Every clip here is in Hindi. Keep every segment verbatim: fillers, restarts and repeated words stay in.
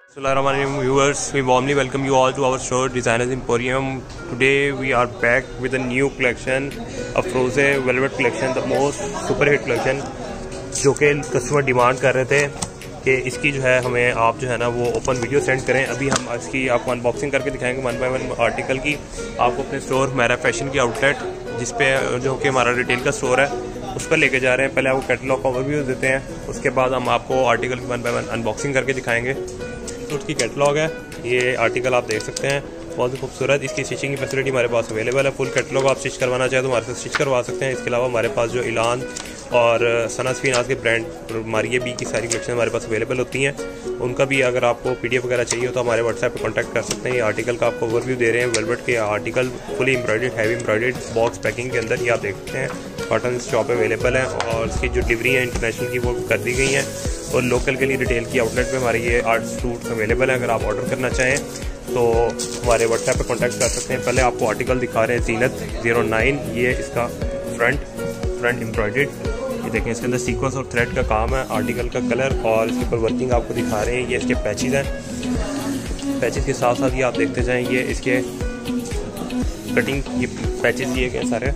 Assalamualaikum viewers, we warmly welcome you all to our store Designers Emporium. Today we are back with a new collection, a Froze Velvet collection, the most super hit collection, जो कि कस्टमर डिमांड कर रहे थे कि इसकी जो है हमें आप जो है ना वो ओपन वीडियो सेंड करें। अभी हम इसकी आपको अनबॉक्सिंग करके दिखाएंगे वन बाय वन आर्टिकल की। आपको अपने स्टोर मेरा फैशन की आउटलेट, जिस पे जो कि हमारा रिटेल का स्टोर है, उस पर लेके जा रहे हैं। पहले आपको कैटलॉग का ओवरव्यू देते हैं, उसके बाद हम आपको आर्टिकल की वन बाय वन अनबॉक्सिंग करके दिखाएंगे। तो उसकी कैटलॉग है, ये आर्टिकल आप देख सकते हैं, बहुत ही खूबसूरत। इसकी स्टिचिंग की फैसिलिटी हमारे पास अवेलेबल है। फुल कैटलॉग आप स्टिच करवाना चाहें तो हमारे साथ स्टिच करवा सकते हैं। इसके अलावा हमारे पास जो इलान और सनास्फी नाज के ब्रांड मारिए बी की सारी कलेक्शन हमारे पास अवेलेबल होती हैं। उनका भी अगर आपको पीडीएफ वगैरह चाहिए हो तो हमारे व्हाट्सएप पे कांटेक्ट कर सकते हैं। ये आर्टिकल का आपको ओवरव्यू दे रहे हैं। वेलवेट के article fully embroidered, heavy embroidered box packing के अंदर ये आप देख सकते हैं। कॉटन शॉप अवेलेबल है और इसकी जो डिलीवरी है इंटरनेशनल की वो कर दी गई है, और लोकल के लिए रिटेल की आउटलेट पे हमारे ये आर्ट सूट अवेलेबल है। अगर आप ऑर्डर करना चाहें तो हमारे व्हाट्सएप पे कांटेक्ट कर सकते हैं। पहले आपको आर्टिकल दिखा रहे हैं जीनत ज़ीरो नाइन, ये इसका फ्रंट फ्रंट एम्ब्रॉयडर्ड, ये देखें इसके अंदर सीक्वेंस और थ्रेड का काम है। आर्टिकल का कलर और इसके ऊपर वर्किंग आपको दिखा रहे हैं। ये इसके पैचेस हैं, पैचेस के साथ साथ ये आप देखते जाएं, ये इसके कटिंग, ये पैचेस दिए गए सारे।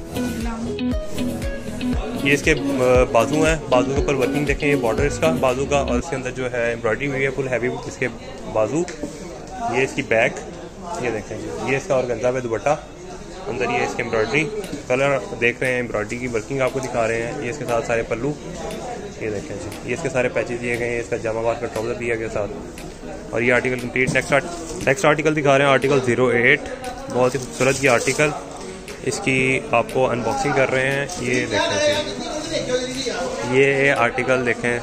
ये इसके बाजू हैं, बाजू के ऊपर वर्किंग देखें, ये बॉर्डर इसका बाजू का, और इसके अंदर जो है एम्ब्रॉयडरी हुई है फुल हैवी इसके बाजू। ये इसकी बैक, ये देखें, ये इसका ऑर्गेन्जा पे दुपट्टा, अंदर ये इसके एम्ब्रॉयडरी कलर देख रहे हैं, एम्ब्रॉयडरी की वर्किंग आपको दिखा रहे हैं। ये इसके साथ सारे पल्लू, ये देखें जी, ये इसके सारे पैचेस दिए गए हैं। इसका जामाबाद का ट्राउज़र दिया गया साथ, और ये article complete. Next next article दिखा रहे हैं, आर्टिकल ज़ीरो एट, बहुत ही खूबसूरत ये आर्टिकल। इसकी आपको अनबॉक्सिंग कर रहे हैं। ये देखें जी, ये आर्टिकल देखें,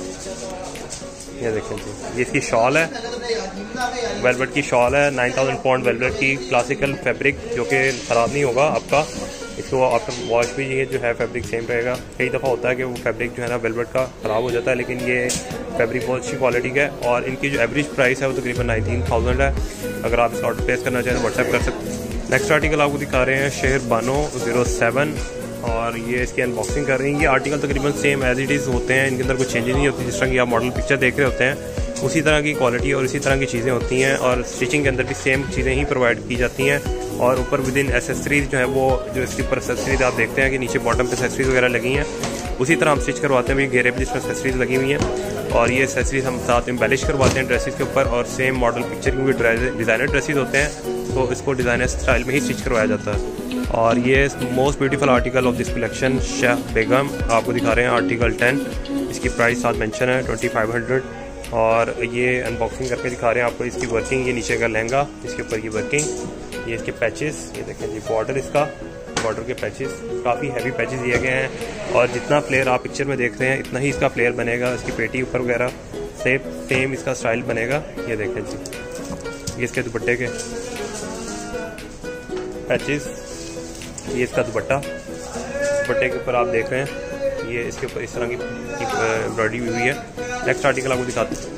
ये देखें जी, ये इसकी शॉल है, वेलवेट की शॉल है, नाइन थाउजेंड पॉइंट वेलवेट की क्लासिकल फैब्रिक, जो कि ख़राब नहीं होगा आपका। इसको आफ्टर वॉश भी ये जो है फैब्रिक सेम रहेगा। कई दफ़ा होता है कि वो फैब्रिक जो है ना वेलवेट का ख़राब हो जाता है, लेकिन ये फैब्रिक बहुत अच्छी क्वालिटी का है। और इनकी जो एवरेज प्राइस है वो तकरीबन नाइनटीन थाउजेंड है। अगर आप इसका ऑर्डर प्लेस करना चाहें तो व्हाट्सएप कर सकते हैं। नेक्स्ट आर्टिकल आपको दिखा रहे हैं शेर बानो ज़ीरो सेवन, और ये इसकी अनबॉक्सिंग कर रही हैं। ये आर्टिकल तकरीबन सेम एज इट इज़ होते हैं, इनके अंदर कोई चेंजेस नहीं होती। जिस तरह की आप मॉडल पिक्चर देख रहे होते हैं उसी तरह की क्वालिटी और इसी तरह की चीज़ें होती हैं, और स्टिचिंग के अंदर भी सेम चीज़ें ही प्रोवाइड की जाती हैं। और ऊपर विद इन एसेसरीज जो है वो जो इसके ऊपर एसेसरीज आप देखते हैं कि नीचे बॉटम पे एसेसरीज वगैरह लगी हैं, उसी तरह हम स्टिच करवाते हैं। घेरे पे जिसमें एसेसरीज लगी हुई हैं, और ये एसेसरीज हम साथ एम्बेलिश करवाते हैं ड्रेसेस के ऊपर। और सेम मॉडल पिक्चर क्योंकि डिज़ाइनर ड्रेसेस होते हैं तो इसको डिज़ाइनर स्टाइल में ही स्टिच करवाया जाता है। और ये most beautiful article of this collection Shah Begum आपको दिखा रहे हैं, आर्टिकल टेन। इसकी प्राइस साथ मेंशन है ट्वेंटी फाइव हंड्रेड, और ये अनबॉक्सिंग करके दिखा रहे हैं आपको इसकी वर्किंग। ये नीचे का लहंगा, इसके ऊपर की वर्किंग, ये इसके पैचेस, ये देखें जी, बॉर्डर इसका, बॉर्डर के पैचेस काफ़ी हैवी पैचेस दिए गए हैं। और जितना फ्लेयर आप पिक्चर में देख रहे हैं इतना ही इसका फ्लेयर बनेगा। इसकी पेटी ऊपर वगैरह सेम सेम इसका स्टाइल बनेगा। ये देखें जी, ये इसके दुपट्टे के पैचेस, ये इसका दुपट्टा, दुपट्टे के ऊपर आप देख रहे हैं ये इसके ऊपर इस तरह की एम्ब्रॉयडरी हुई है। नेक्स्ट आर्टिकल आपको दिखाते हैं,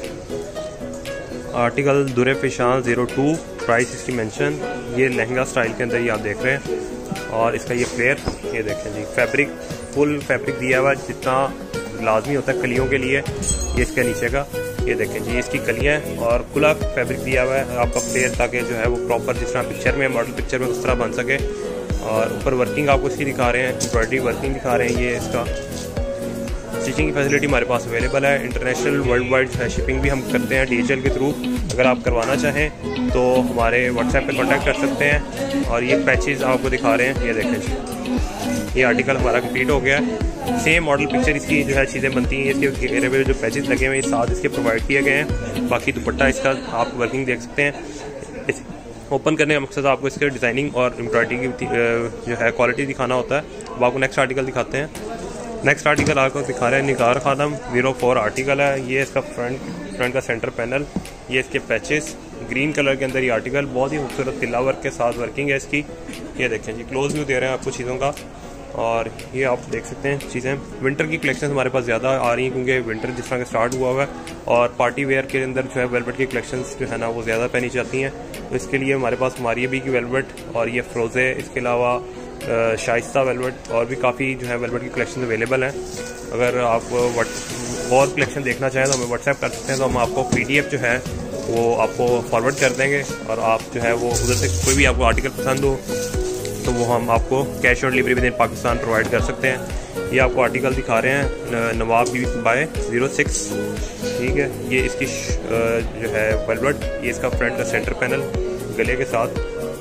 article Dure Fishan zero two, price इसकी मेंशन। ये लहंगा स्टाइल के अंदर ये आप देख रहे हैं, और इसका ये फ्लेयर, ये देखें जी, फैब्रिक फुल फैब्रिक दिया हुआ जितना लाजमी होता है कलियों के लिए। ये इसके नीचे का, ये देखें जी, इसकी कलियाँ हैं, और खुला फैब्रिक दिया हुआ है आपका फ्लेयर, ताकि जो है वो प्रॉपर जिस तरह पिक्चर में मॉडल पिक्चर में उस तरह बन सके। और ऊपर वर्किंग आपको इसकी दिखा रहे हैं, एम्ब्रॉयडरी वर्किंग दिखा रहे हैं। ये इसका स्टिचिंग की फैसिलिटी हमारे पास अवेलेबल है। इंटरनेशनल वर्ल्ड वाइड जो है शिपिंग भी हम करते हैं डीएचएल के थ्रू। अगर आप करवाना चाहें तो हमारे व्हाट्सएप पे कांटेक्ट कर सकते हैं। और ये पैचेस आपको दिखा रहे हैं, ये देखें, ये आर्टिकल हमारा कंप्लीट हो गया है। सेम मॉडल पिक्चर इसकी जो है चीज़ें बनती हैं। इसके घेरे में जो पैचेस लगे हुए हैं साथ इसके प्रोवाइड किए गए हैं। बाकी दुपट्टा इसका आप वर्किंग देख सकते हैं। ओपन करने का मकसद आपको इसके डिज़ाइनिंग और एम्ब्रॉयडरी की जो है क्वालिटी दिखाना होता है। अब आपको नेक्स्ट आर्टिकल दिखाते हैं। नेक्स्ट आर्टिकल आपको दिखा रहे हैं Nigar Khadam zero four article है। ये इसका फ्रंट फ्रंट का सेंटर पैनल, ये इसके पैचेस ग्रीन कलर के अंदर ये आर्टिकल, बहुत ही खूबसूरत तिल्ला वर्क के साथ वर्किंग है इसकी। ये देखें जी, क्लोज व्यू दे रहे हैं आपको चीज़ों का, और ये आप देख सकते हैं चीज़ें। विंटर की कलेक्शन हमारे पास ज़्यादा आ रही हैं क्योंकि विंटर जिस तरह का स्टार्ट हुआ हुआ है, और पार्टी वेयर के अंदर जो है वेलवेट की कलेक्शंस जो है ना वो ज़्यादा पहनी जाती हैं। तो इसके लिए हमारे पास मारिए बी की वेलवेट, और ये फ्रोज़े, इसके अलावा शाइस्ता वेलवेट, और भी काफ़ी जो है वेलवेट की कलेक्शन अवेलेबल हैं। अगर आप और कलेक्शन देखना चाहें तो हमें व्हाट्सएप कर सकते हैं, तो हम आपको पीडीएफ जो है वो आपको फॉरवर्ड कर देंगे और आप जो है वो उधर से कोई भी आपको आर्टिकल पसंद हो तो वो हम आपको cash on delivery within Pakistan provide कर सकते हैं। ये आपको आर्टिकल दिखा रहे हैं Nawab B by zero six, ठीक है। ये इसकी जो है वेलवेट, ये इसका फ्रंट का सेंटर पैनल गले के साथ,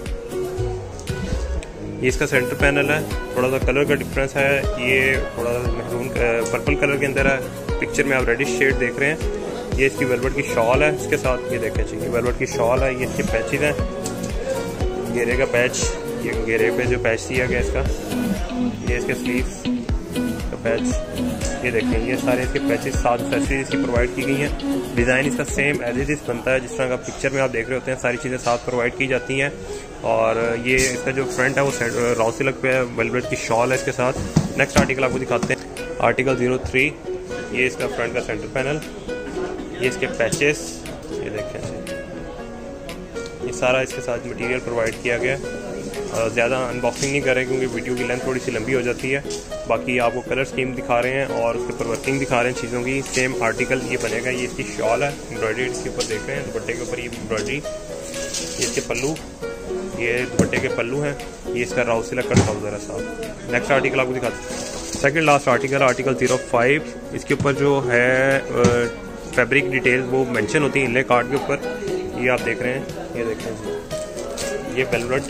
ये इसका सेंटर पैनल है। थोड़ा सा कलर का डिफरेंस है, ये थोड़ा महरून पर्पल कलर के अंदर है, पिक्चर में आप रेडिश शेड देख रहे हैं। ये इसकी वेलवेट की शॉल है इसके साथ, ये देखें चाहिए वेलवेट की शॉल है। ये इसके पैचेज हैं, घेरे का पैच, ये घेरे पे जो पैच दिया गया इसका, ये इसके स्लीव्स का पैच, ये देखें ये सारे इसके पैचेस साथ एक्सेसरीज इसकी प्रोवाइड की गई हैं। डिज़ाइन इसका सेम एज इट इज़ बनता है जिस तरह का पिक्चर में आप देख रहे होते हैं, सारी चीज़ें साथ प्रोवाइड की जाती हैं। और ये इसका जो फ्रंट है वो राउ सिल्क पे है, वेलवेट की शॉल है इसके साथ। नेक्स्ट आर्टिकल आपको दिखाते हैं, आर्टिकल ज़ीरो थ्री, ये इसका फ्रंट का सेंटर पैनल, ये इसके पैचेस, ये देखें ये सारा इसके साथ मटेरियल प्रोवाइड किया गया। ज़्यादा अनबॉक्सिंग नहीं कर रहे क्योंकि वीडियो की लेंथ थोड़ी सी लंबी हो जाती है। बाकी आपको कलर स्कीम दिखा रहे हैं और उसके ऊपर वर्किंग दिखा रहे हैं चीज़ों की। सेम आर्टिकल ये बनेगा, ये इसकी शॉल है एम्ब्रॉयडरी, इसके ऊपर देख रहे हैं दुपट्टे के ऊपर ये एम्ब्रॉयडरी, ये इसके पल्लू, ये दुपट्टे के पल्लू हैं, ये इसका राउ सिल्क का ट्राउज़र है साथ। नेक्स्ट आर्टिकल आपको दिखाते हैं, second last article, article zero five. इसके ऊपर जो है फैब्रिक डिटेल वो मेंशन होती है इनले कार्ड के ऊपर, ये आप देख रहे हैं, ये देखें ये वेलवेट,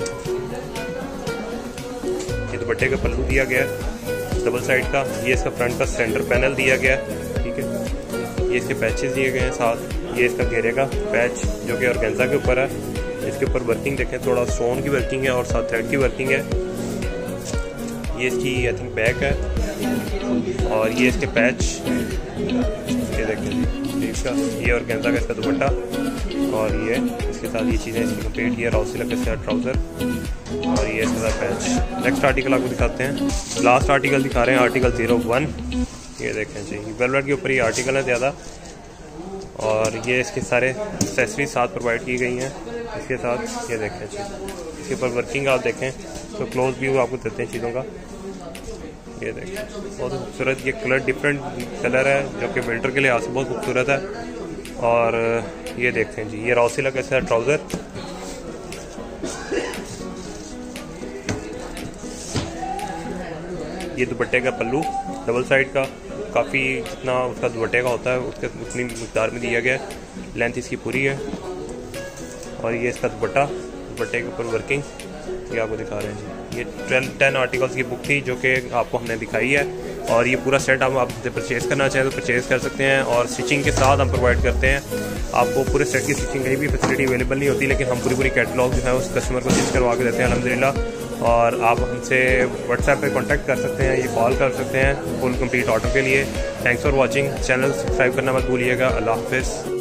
ये दुपट्टे का पल्लू दिया गया है डबल साइड का, ये इसका फ्रंट का सेंटर पैनल दिया गया है, ठीक है। ये इसके पैचेस दिए गए हैं साथ, ये इसका घेरे का पैच जो कि ऑर्गेन्जा के ऊपर है, इसके ऊपर वर्किंग देखें, थोड़ा स्टोन की वर्किंग है और साथ थ्रेड की वर्किंग है। ये इसकी आई थिंक बैक है और ये इसके पैच, ये देखें इसका, ये ऑर्गेन्जा का इसका दुपट्टा और ये इसके साथ ये चीज़ें इसकी कंप्लीट, ये राउ सिल्क के साथ ट्राउज़र और ये इसके साथ पैच। नेक्स्ट आर्टिकल आपको दिखाते हैं, लास्ट आर्टिकल दिखा रहे हैं, आर्टिकल ज़ीरो वन, ये देखें चाहिए वेलवेट के ऊपर ये आर्टिकल है ज़्यादा और ये इसके सारे एक्सेसरीज साथ प्रोवाइड की गई हैं इसके साथ, ये देखें चाहिए इसके ऊपर वर्किंग आप देखें तो क्लोज व्यू आपको देते हैं चीज़ों का, ये देखें बहुत खूबसूरत, ये कलर डिफरेंट कलर है जो कि विंटर के लिहाज से बहुत खूबसूरत है। और ये देखते हैं जी ये राउ सिल्क का ट्राउज़र, ये दुपट्टे का पल्लू डबल साइड का, काफ़ी जितना उसका दुपट्टे का होता है उसके उतनी मिकदार में दिया गया है, लेंथ इसकी पूरी है। और ये इसका दुपट्टा, दुपट्टे के ऊपर वर्किंग, ये आपको दिखा रहे हैं जी। ये ट्वेल्व टेन आर्टिकल्स की बुक थी जो कि आपको हमने दिखाई है और ये पूरा सेट आप आप परचेज़ करना चाहें तो परचेज़ कर सकते हैं और स्टिचिंग के साथ हम प्रोवाइड करते हैं। आपको पूरे सेट की स्टिचिंग कहीं भी फैसिलिटी अवेलेबल नहीं होती, लेकिन हम पूरी पूरी कैटलॉग जो है उस कस्टमर को स्टिच करवा के देते हैं अल्हम्दुलिल्लाह। और आप हमसे व्हाट्सएप पे कांटेक्ट कर सकते हैं, ये कॉल कर सकते हैं फुल कंप्लीट ऑर्डर के लिए। Thanks for watching, channel subscribe करना मत भूलिएगा। अल्लाह हाफिज़।